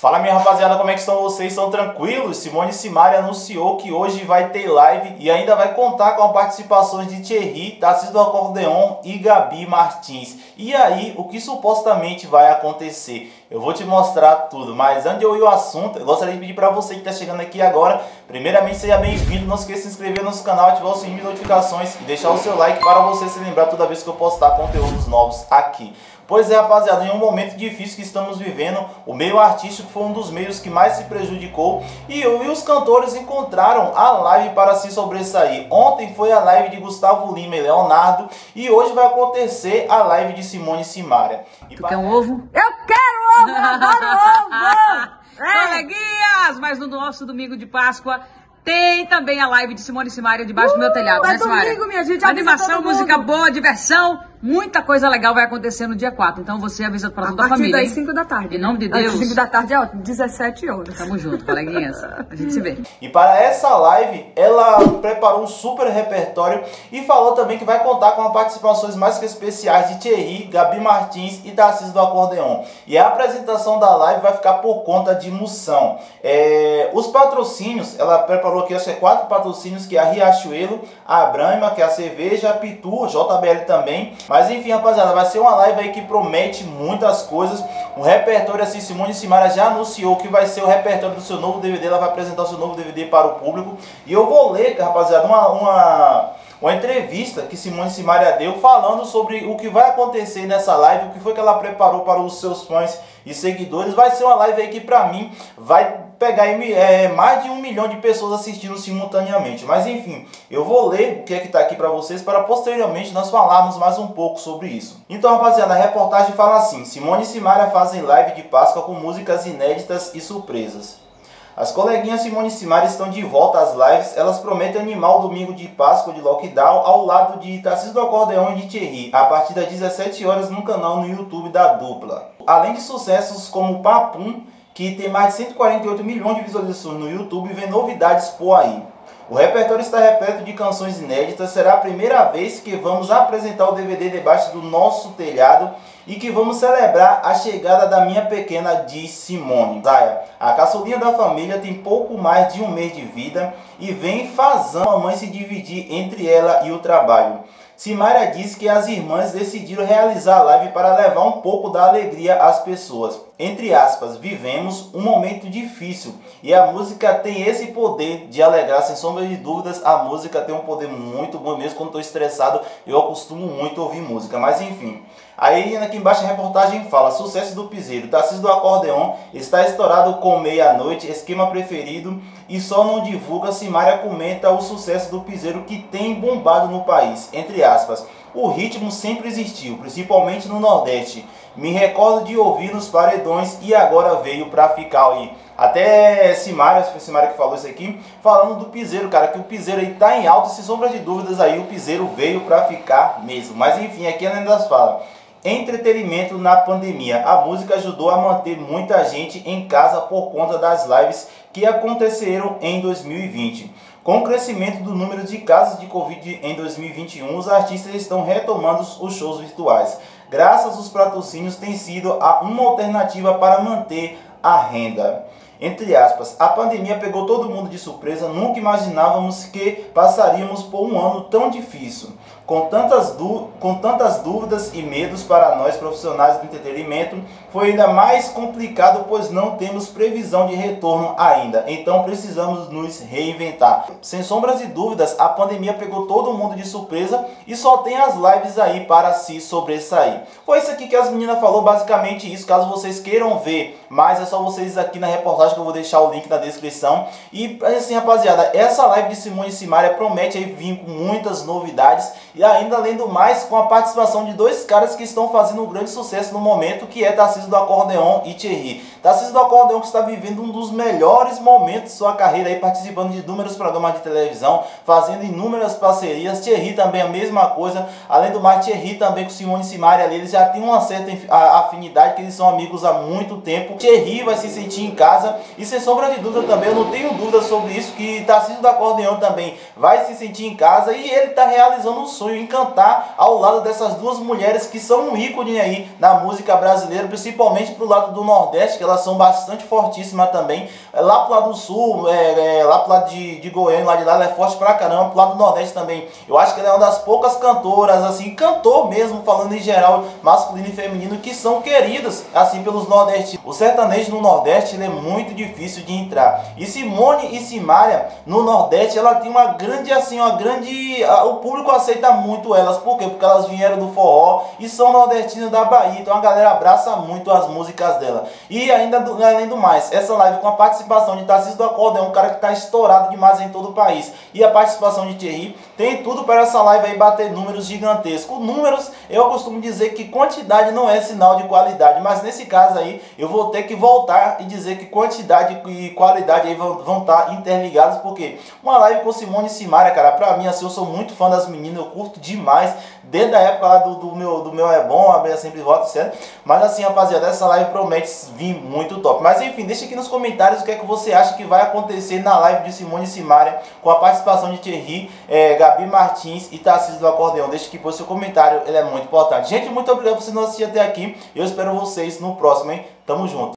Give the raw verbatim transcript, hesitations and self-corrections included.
Fala, minha rapaziada, como é que estão vocês? Estão tranquilos? Simone Simaria anunciou que hoje vai ter live e ainda vai contar com a participação de Thierry, Tarcísio do Acordeon e Gabi Martins. E aí, o que supostamente vai acontecer? Eu vou te mostrar tudo, mas antes de eu ir ao assunto, eu gostaria de pedir para você que está chegando aqui agora, primeiramente seja bem-vindo, não esqueça de se inscrever no nosso canal, ativar o sininho de notificações e deixar o seu like para você se lembrar toda vez que eu postar conteúdos novos aqui. Pois é, rapaziada, em um momento difícil que estamos vivendo, o meio artístico foi um dos meios que mais se prejudicou e, e os cantores encontraram a live para se sobressair. Ontem foi a live de Gustavo Lima e Leonardo e hoje vai acontecer a live de Simone Simaria. E tu para... quer um ovo? Eu quero ovo, eu adoro ovo! Coleguinhas, mas no nosso domingo de Páscoa tem também a live de Simone Simaria debaixo uh, do meu telhado, né, Simaria? Domingo, minha gente, animação, música boa, diversão, muita coisa legal vai acontecer no dia quatro. Então você avisa para toda a família. A partir das cinco da tarde. Em nome de Deus. Às cinco da tarde é ótimo, dezessete horas. Tamo junto, coleguinhas. A gente se vê. E para essa live, ela preparou um super repertório e falou também que vai contar com as participações mais que especiais de Thierry, Gabi Martins e Tarcísio do Acordeon. E a apresentação da live vai ficar por conta de Moção. É, os patrocínios, ela preparou aqui, acho que é quatro patrocínios, que é a Riachuelo, a Brahma, que é a cerveja, a Pitu, J B L também. Mas enfim, rapaziada, vai ser uma live aí que promete muitas coisas. O repertório, assim, Simone Simaria já anunciou que vai ser o repertório do seu novo D V D. Ela vai apresentar o seu novo D V D para o público. E eu vou ler, rapaziada, uma, uma, uma entrevista que Simone Simaria deu falando sobre o que vai acontecer nessa live, o que foi que ela preparou para os seus fãs e seguidores. Vai ser uma live aí que pra mim vai pegar é, mais de um milhão de pessoas assistindo simultaneamente. Mas enfim, eu vou ler o que é que tá aqui para vocês para posteriormente nós falarmos mais um pouco sobre isso. Então, rapaziada, a reportagem fala assim: Simone e Simaria fazem live de Páscoa com músicas inéditas e surpresas. As coleguinhas Simone e Simaria estão de volta às lives. Elas prometem animar o domingo de Páscoa de lockdown ao lado de Tarcísio do Acordeon e de Thierry, a partir das dezessete horas no canal no YouTube da dupla. Além de sucessos como Papum, que tem mais de cento e quarenta e oito milhões de visualizações no YouTube, vem novidades por aí. O repertório está repleto de canções inéditas. Será a primeira vez que vamos apresentar o D V D debaixo do nosso telhado e que vamos celebrar a chegada da minha pequena, de Simone. Zaya, a caçulinha da família, tem pouco mais de um mês de vida e vem fazendo a mamãe se dividir entre ela e o trabalho. Simaria diz que as irmãs decidiram realizar a live para levar um pouco da alegria às pessoas. Entre aspas, vivemos um momento difícil e a música tem esse poder de alegrar, sem sombra de dúvidas. A música tem um poder muito bom, mesmo quando estou estressado, eu costumo muito ouvir música, mas enfim. Aí aqui embaixo a reportagem fala: sucesso do piseiro, Tarcísio do Acordeon está estourado com Meia-Noite, esquema preferido, e só não divulga. Simaria comenta o sucesso do piseiro que tem bombado no país. Entre aspas, o ritmo sempre existiu, principalmente no Nordeste. Me recordo de ouvir nos paredões e agora veio pra ficar aí. Até Simaria, foi Simaria que falou isso aqui, falando do piseiro, cara, que o piseiro aí tá em alta, sem sombra de dúvidas aí, o piseiro veio pra ficar mesmo. Mas enfim, aqui ela ainda fala: entretenimento na pandemia. A música ajudou a manter muita gente em casa por conta das lives que aconteceram em dois mil e vinte. Com o crescimento do número de casos de Covid em dois mil e vinte e um, os artistas estão retomando os shows virtuais. Graças aos patrocínios, tem sido uma alternativa para manter a renda. Entre aspas, a pandemia pegou todo mundo de surpresa. Nunca imaginávamos que passaríamos por um ano tão difícil. Com tantas, com tantas dúvidas e medos para nós profissionais do entretenimento, foi ainda mais complicado, pois não temos previsão de retorno ainda. Então precisamos nos reinventar. Sem sombras de dúvidas, a pandemia pegou todo mundo de surpresa e só tem as lives aí para se sobressair. Foi isso aqui que as meninas falou, basicamente isso. Caso vocês queiram ver mais, é só vocês aqui na reportagem, que eu vou deixar o link na descrição. E assim, rapaziada, essa live de Simone e Simaria promete aí vir com muitas novidades. E ainda, além do mais, com a participação de dois caras que estão fazendo um grande sucesso no momento, que é Tarcísio do Acordeon e Thierry. Tarcísio do Acordeon, que está vivendo um dos melhores momentos de sua carreira, aí, participando de inúmeros programas de televisão, fazendo inúmeras parcerias. Thierry também a mesma coisa. Além do mais, Thierry também com Simone e Simaria ali, eles já têm uma certa afinidade, que eles são amigos há muito tempo. Thierry vai se sentir em casa e, sem sombra de dúvida também, eu não tenho dúvida sobre isso, que Tarcísio do Acordeon também vai se sentir em casa e ele está realizando um sonho em cantar ao lado dessas duas mulheres que são um ícone aí na música brasileira, principalmente pro lado do Nordeste, que elas são bastante fortíssimas também. Lá pro lado do sul, é, é, lá pro lado de, de Goiânia, lá de lá, ela é forte pra caramba. Pro lado do Nordeste também. Eu acho que ela é uma das poucas cantoras, assim, cantor mesmo, falando em geral, masculino e feminino, que são queridas, assim, pelos nordestinos. O sertanejo no Nordeste, ele é muito difícil de entrar. E Simone e Simaria, no Nordeste, ela tem uma grande, assim, uma grande... O público aceita muito elas. Por quê? Porque elas vieram do forró e são nordestinas da Bahia. Então a galera abraça muito as músicas dela. E ainda, do, além do mais, essa live com a participação de Tarcísio do Acordeão, um cara que está estourado demais em todo o país, e a participação de Thierry, tem tudo para essa live aí bater números gigantescos. Números, eu costumo dizer que quantidade não é sinal de qualidade, mas nesse caso aí, eu vou ter que voltar e dizer que quantidade e qualidade aí vão, vão estar interligados, porque uma live com Simone e Simaria, cara, pra mim, assim, eu sou muito fã das meninas, eu curto demais, desde a época lá do, do, meu, do meu É Bom, a sempre volta, certo? Mas assim, rapaziada, essa live promete vir muito top. Mas enfim, deixa aqui nos comentários o que é que você acha que vai acontecer na live de Simone e Simaria, com a participação de Thierry, é, Gabi Martins e Tarcísio do Acordeão. Deixa aqui por seu comentário, ele é muito importante. Gente, muito obrigado por vocês não assistirem até aqui. Eu espero vocês no próximo, hein? Tamo junto.